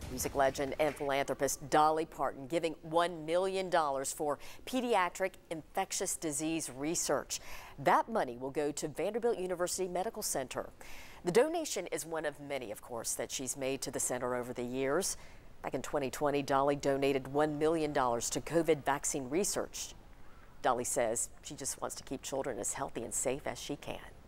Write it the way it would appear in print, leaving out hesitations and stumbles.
Music legend and philanthropist Dolly Parton giving $1 million for pediatric infectious disease research. That money will go to Vanderbilt University Medical Center. The donation is one of many, of course, that she's made to the center over the years. Back in 2020, Dolly donated $1 million to COVID vaccine research. Dolly says she just wants to keep children as healthy and safe as she can.